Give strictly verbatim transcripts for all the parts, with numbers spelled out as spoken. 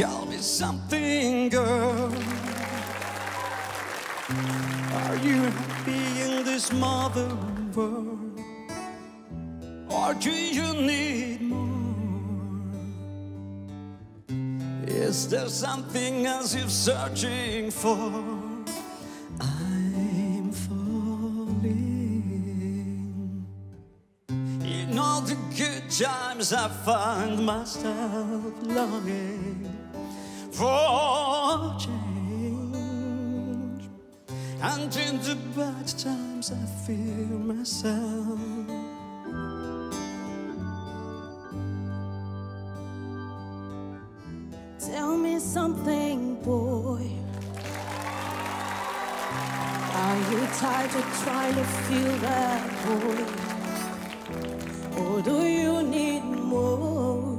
Tell me something, girl. Are you happy in this modern world? Or do you need more? Is there something else you're searching for? I'm falling. In all the good times I find myself longing for change, and in the bad times I feel myself. Tell me something, boy. Are you tired of trying to feel that void? Or do you need more?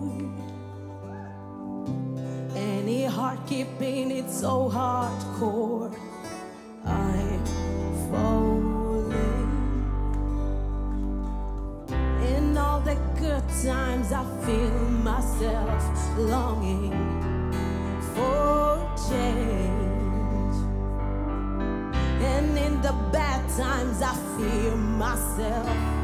Any heart keeping it so hardcore? I'm falling. In all the good times I feel myself longing for change, and in the bad times I fear myself.